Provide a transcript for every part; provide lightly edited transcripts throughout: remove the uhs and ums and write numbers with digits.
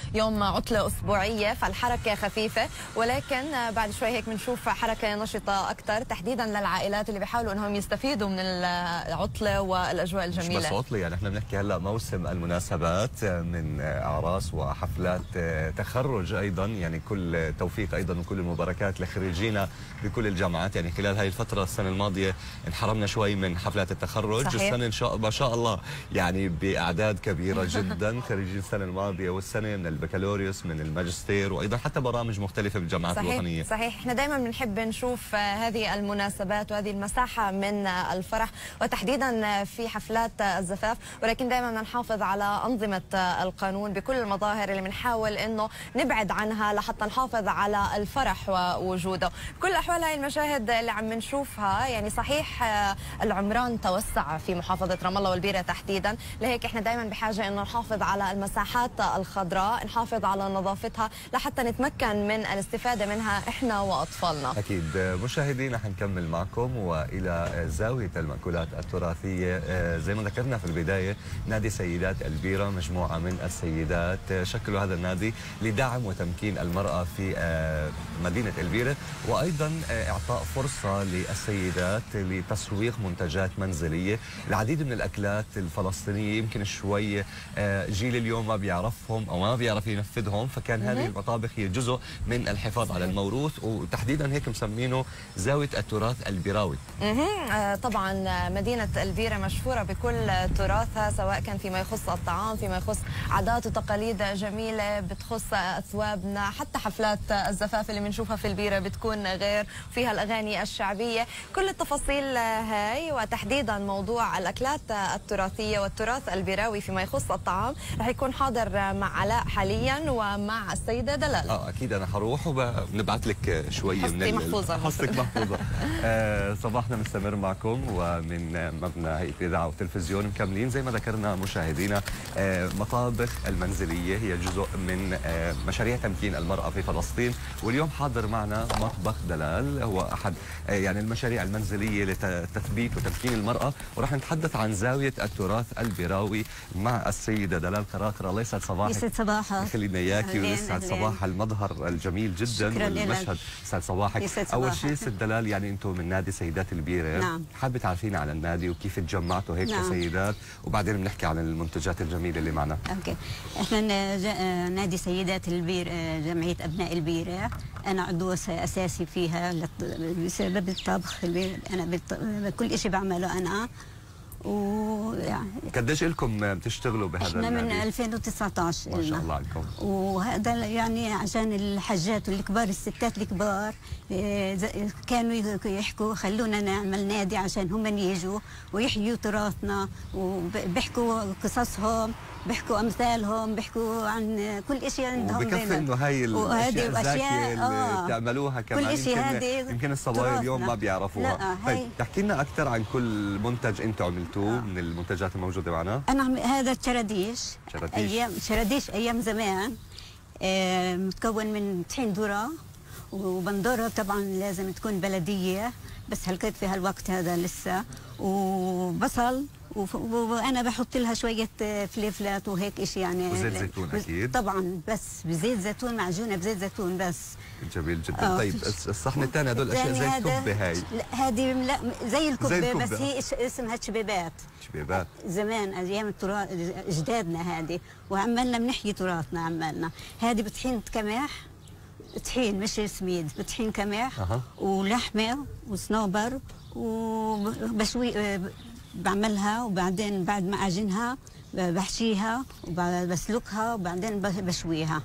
يوم عطلة أسبوعية، فالحركة خفيفة، ولكن بعد شوي هيك بنشوف حركة نشطة أكثر تحديدا للعائلات اللي بيحاولوا أنهم يستفيدوا من العطلة والأجواء الجميلة. مش بس عطلة، يعني احنا بنحكي هلا موسم المناسبات من أعراس وحفلات تخرج أيضا، يعني كل توفيق أيضا وكل المباركات لخريجينا بكل الجامعات. يعني خلال هاي الفترة السنة الماضية انحرمنا شوي من حفلات التخرج. صحيح. السنة إن شاء ما شاء الله يعني بأعداد كبيرة جدا خريجين السنة الماضية والسنة من البكالوريوس من الماجستير وأيضا حتى برامج مختلفة بالجامعات الوطنية. صحيح، احنا دائما بنحب نشوف هذه المناسبات وهذه المساحة من الفرح وتحديدا في حفلات الزفاف، ولكن دائما بدنا نحافظ على أنظمة القانون بكل المظاهر اللي بنحاول انه نبعد عنها لحتى نحافظ على الفرح ووجوده. بكل الأحوال هاي المشاهد اللي عم نشوفها، يعني صحيح العمران توسع في محافظة رام الله والبيرة تحديدا، لهيك احنا دائما بحاجة انه نحافظ على المساحات الخضراء، نحافظ على نظافتها لحتى نتمكن من الاستفادة منها احنا واطفالنا. اكيد. مشاهدينا حنكمل معكم والى زاوية المأكولات التراثية. زي ما ذكرنا في البداية، نادي سيدات البيرة مجموعة من السيدات شكلوا هذا النادي لدعم وتمكين المرأة في مدينة البيرة، وايضا اعطاء فرصة للسيدات لتسويق منتجات منزلية. العديد من الاكلات الفلسطينية يمكن شوي جيل اليوم ما بيعرفهم او ما بيعرف ينفذهم، فكان هذه المطابخ هي جزء من الحفاظ على الموروث، وتحديدا هيك مسمينه زاوية التراث البيراوي. طبعا مدينة البيرة مشهورة بكل تراثها، سواء كان فيما يخص الطعام، فيما يخص عادات وتقاليد جميلة بتخص أثوابنا، حتى حفلات الزفاف اللي بنشوفها في البيرة بتكون غير، فيها الأغاني الشعبية. كل التفاصيل هاي وتحديدا موضوع الأكلات التراثية والتراث البيراوي فيما يخص الطعام رح يكون حاضر مع علاء حاليا ومع السيدة دلال. أكيد أنا حروح وبنبعت لك شوية من محفوظة. حصتك محفوظة. صباحنا مستمر معكم ومن مبنى هيئة الإذاعة والتلفزيون، مكملين زي ما ذكرنا مشاهدينا. مطابخ المنزلية هي جزء من مشاريع تمكين المرأة في فلسطين، واليوم حاضر معنا مطبخ دلال، هو أحد يعني المشاريع المنزلية لتثبيت وتمكين المرأة، ورح نتحدث عن زاوية التراث البيراوي مع السيدة دلال قراقرة. الله يسعد صباحك. يسعد صباحك. خلينا إياكي ويسعد صباح المظهر الجميل جدا والمشهد. يسعد صباحك. أول شيء ست دلال، يعني أنتم من نادي سيدات البيرة. نعم. حابة تعرفينا على النادي وكيف تجمعتوا هيك كسيدات، وبعدين بنحكي عن المنتجات الجميلة اللي معنا. اوكي. احنا نادي سيدات البيرة، جمعية أبناء البيرة. أنا عضو أساسي فيها بسبب الطبخ. أنا كل شيء بعمله أنا. ويعني قديش لكم بتشتغلوا بهذا النادي؟ احنا من 2019 ما شاء الله عليكم. وهذا يعني عشان الحجات الكبار، الستات الكبار كانوا يحكوا خلونا نعمل نادي عشان هم يجوا ويحيوا تراثنا، وبيحكوا قصصهم، بيحكوا امثالهم، بيحكوا عن كل شيء عندهم. وبكفي انه هاي الاشياء الزاكيه اللي بتعملوها كمان كل شيء يمكن الصبايا اليوم ما بيعرفوها. طيب تحكي لنا اكثر عن كل منتج انتم عملتوه من المنتجات الموجوده معنا. انا هذا الشراديش. شراديش ايام زمان، متكون من طحين ذره، وبندوره طبعا لازم تكون بلديه، بس هلقيت في هالوقت هذا لسه، وبصل، وانا بحط لها شويه فلفلات وهيك شيء يعني، وزيت زيتون اكيد طبعا، بس بزيت زيتون، معجونه بزيت زيتون بس. جميل جدا. طيب الصحن الثاني هدول اشياء زي الكبه. هاي لا، هذه لا زي الكبه بس هي اسمها شبيبات. شبيبات زمان ايام التراث اجدادنا هذه، وعملنا بنحيي تراثنا. عملنا هذه بطحينه قمح، طحين مش سميد، بطحين قمح ولحمه وصنوبر، وبشوي بعملها، وبعدين بعد ما اعجنها بحشيها وبسلقها وبعدين بشويها.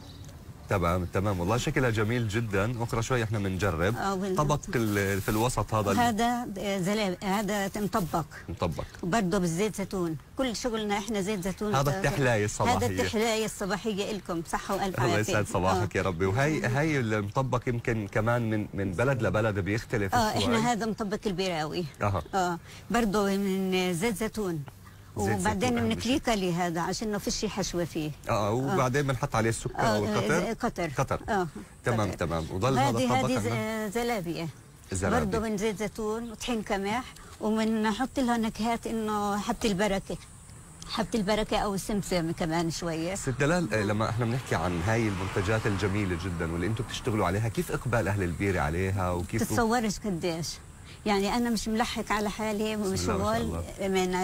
تمام والله شكلها جميل جدا. بكره شوي احنا بنجرب. طبق في الوسط هذا هذا مطبق وبرضه بالزيت زيتون. كل شغلنا احنا زيت زيتون. هذا التحلايه الصباحيه. هذا التحلايه الصباحيه لكم، صحه والف عافيه. الله يسعد صباحك يا ربي. وهي المطبق يمكن كمان من بلد لبلد بيختلف. احنا هذا مطبق البيراوي. برضه من زيت زيتون، وبعدين بنكليه كلي هذا عشان ما فيش حشوه فيه. وبعدين بنحط عليه السكر او قطر. تمام. وضل هذا الطبق. هذه زلابيه برضه من زيت زيتون وطحين قمح، وبنحط لها نكهات انه حبه البركه. حبة البركة أو السمسم كمان شوية. ست دلال، لما احنا بنحكي عن هاي المنتجات الجميلة جدا واللي انتم بتشتغلوا عليها، كيف اقبال اهل البيرة عليها وكيف تتصورش قديش؟ يعني أنا مش ملحق على حالي وشغل من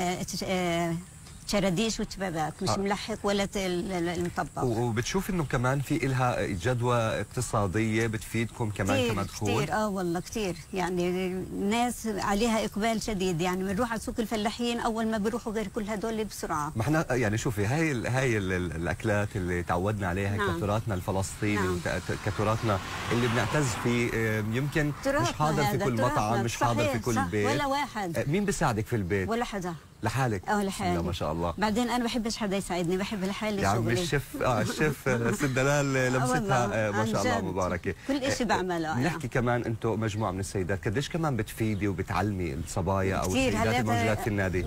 شراديش وشبابات، مش ملحق ولا المطبق. وبتشوف انه كمان في إلها جدوى اقتصاديه بتفيدكم كمان كتير كمدخول؟ كثير والله كثير، يعني الناس عليها اقبال شديد، يعني بنروح على سوق الفلاحين اول ما بيروحوا غير كل هدول بسرعه. ما احنا يعني شوفي هاي الاكلات اللي تعودنا عليها، نعم. كتراثنا الفلسطيني، نعم. كتراثنا اللي بنعتز فيه، يمكن مش حاضر في كل مطعم، مش حاضر في كل بيت ولا واحد. مين بيساعدك في البيت؟ ولا حدا. لحالك؟ لحالي. ما شاء الله. بعدين انا بحبش حدا يساعدني، بحب لحالي يا شغلي. عم الشيف ست دلال لمستها ما شاء الله مباركه. كل شيء بعمله. بنحكي كمان انتم مجموعه من السيدات، قديش كمان بتفيدي وبتعلمي الصبايا او السيدات الموجودات في النادي؟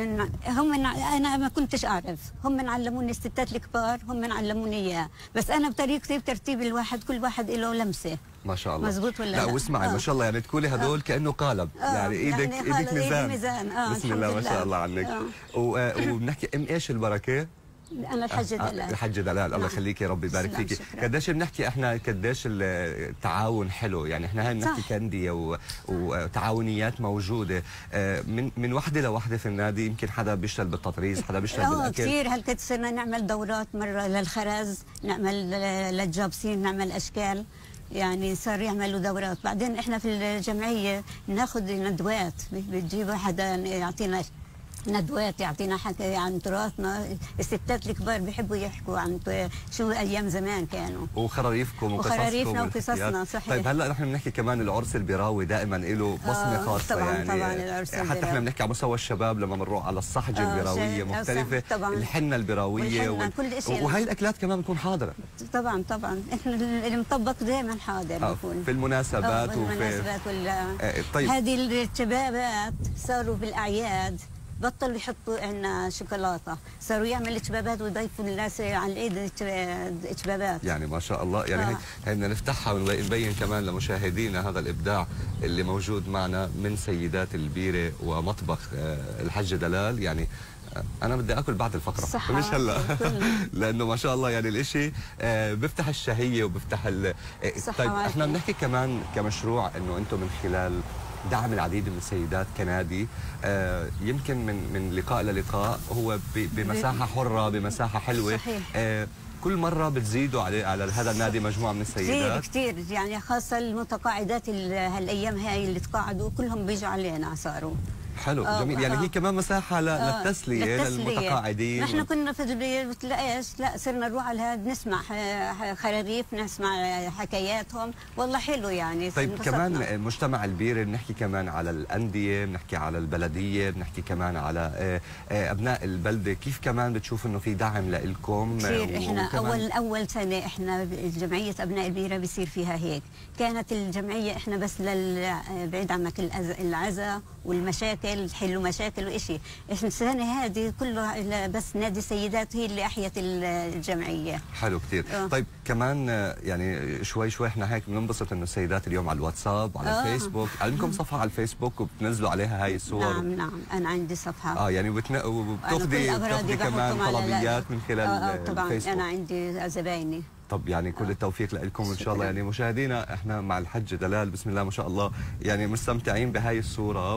انا ما كنتش اعرف، هم علموني الستات الكبار، هم علموني اياه، بس انا بطريقتي بترتيب الواحد، كل واحد له لمسه. ما شاء الله. مزبوط ولا لا؟ واسمعي ما شاء الله، يعني تقولي هدول كانه قالب، يعني ايدك ميزان. بسم الله ما شاء الله عنك. وبنحكي ايش البركه؟ انا الحجة دلال. الحجة دلال، الله يخليكي، ربي يبارك فيكي. قديش بنحكي احنا، قديش التعاون حلو، يعني احنا هاي بنحكي كنديه وتعاونيات موجوده من وحده لوحده في النادي. يمكن حدا بيشتغل بالتطريز، حدا بيشتغل بالاكل. كثير هالقد صرنا نعمل دورات، مره للخرز، نعمل للجابسين، نعمل اشكال، يعني صار يعملوا دورات. بعدين احنا في الجمعيه ناخذ ندوات، بتجيب حدا يعطينا ندوات، يعطينا حكي عن تراثنا. الستات الكبار بيحبوا يحكوا عن شو ايام زمان كانوا، وخراريفكم وخراريفنا وقصصنا. صحيح. طيب هلا نحن بنحكي كمان العرس البراوي دائما له بصمه خاصه. طبعا يعني طبعا العرس حتى احنا بنحكي على مستوى الشباب لما بنروح على الصحجه البراويه مختلفه، الحنه البراويه كل شيء. وهي الاكلات كمان بتكون حاضره. طبعا احنا المطبق دائما حاضر بيكون في المناسبات طيب هذه الشبابات صاروا بالاعياد بطلوا يحطوا عنا شوكولاته، صاروا يعملوا شبابات ويضيفوا الناس على العيد شبابات. يعني ما شاء الله، يعني هي بدنا نفتحها ونبين كمان لمشاهدينا هذا الابداع اللي موجود معنا من سيدات البيره ومطبخ الحجة دلال. يعني انا بدي اكل بعد الفقره مش هلا لانه ما شاء الله يعني الاشي بيفتح الشهيه وبيفتح طيب احنا بنحكي كمان كمشروع انه انتم من خلال دعم العديد من السيدات كنادي، يمكن من لقاء للقاء هو بمساحه حره، بمساحه حلوه. صحيح. كل مره بتزيدوا على هذا النادي مجموعه من السيدات كثير يعني، خاصه المتقاعدات هالايام هاي اللي تقاعدوا كلهم بيجوا علينا صاروا. حلو جميل. يعني هي كمان مساحه للتسليه للمتقاعدين. نحن كنا في البيت بتلاقيش، لا صرنا نروح على هذا نسمع خراريف، نسمع حكاياتهم، والله حلو يعني. طيب كمان مجتمع البيرة، بنحكي كمان على الانديه، بنحكي على البلديه، بنحكي كمان على ابناء البلده، كيف كمان بتشوف انه في دعم لكم؟ كثير. احنا اول سنه احنا جمعيه ابناء البيرة بيصير فيها هيك، كانت الجمعيه احنا بس بعيد عنك العزاء والمشاكل، حلوا مشاكل وإشي. السنة هذه كله بس نادي سيدات هي اللي أحيت الجمعية. حلو كثير. طيب كمان يعني شوي احنا هيك بننبسط انه السيدات اليوم على الواتساب، على الفيسبوك، عندكم صفحة على الفيسبوك وبتنزلوا عليها هاي الصور؟ نعم انا عندي صفحة. يعني وبتاخذي كمان طلبيات من خلال طبعا الفيسبوك؟ انا عندي زبايني. طب يعني كل التوفيق لكم ان شاء الله. يعني مشاهدينا احنا مع الحجة دلال بسم الله ما شاء الله، يعني مستمتعين بهاي الصورة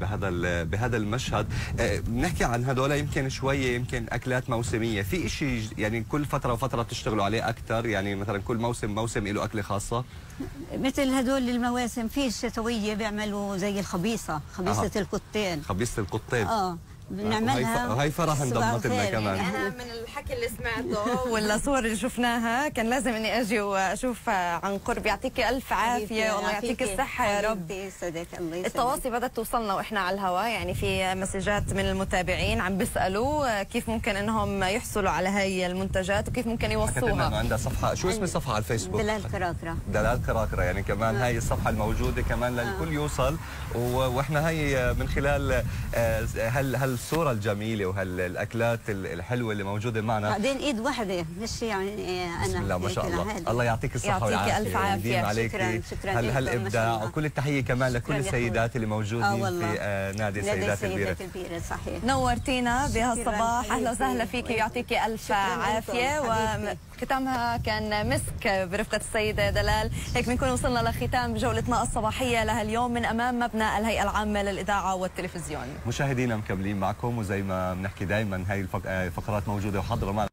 وبهذا المشهد. بنحكي عن هذول يمكن شوية، يمكن اكلات موسمية، في شيء يعني كل فترة وفترة بتشتغلوا عليه اكثر؟ يعني مثلا كل موسم له اكلة خاصة؟ مثل هدول المواسم في الشتوية بيعملوا زي خبيصة القطين. خبيصة القطين بنعملها. وهي فرح انضمت لنا كمان. انا من الحكي اللي سمعته والصور اللي شفناها كان لازم اني اجي واشوف عن قرب. يعطيكي الف عافيه والله يعطيك الصحه يا رب. التواصي بدات توصلنا واحنا على الهواء، يعني في مسجات من المتابعين عم بيسالوا كيف ممكن انهم يحصلوا على هاي المنتجات وكيف ممكن يوصوها. عندها صفحه، شو اسم الصفحه على الفيسبوك؟ دلال كراكره. دلال كراكره، يعني كمان هاي الصفحه الموجوده كمان للكل يوصل. واحنا هي من خلال هالصوره الجميله وهالاكلات الحلوه اللي موجوده معنا. بعدين ايد واحده مش يعني انا بسم الله ما شاء الله. الله يعطيك الصحه والعافيه. يعطيك الف عافيه. عليك. شكرا هالابداع وكل التحيه كمان لكل السيدات اللي موجودين في نادي سيدات البيره. صحيح. نورتينا بهالصباح، اهلا وسهلا فيكي ويعطيكي الف عافيه. وختامها كان مسك برفقه السيده دلال. هيك بنكون وصلنا لختام جولتنا الصباحيه لهاليوم من امام مبنى الهيئه العامه للاذاعه والتلفزيون. مشاهدينا مكملين معكم، وزي ما بنحكي دائما هاي الفقرات موجوده وحاضره معنا.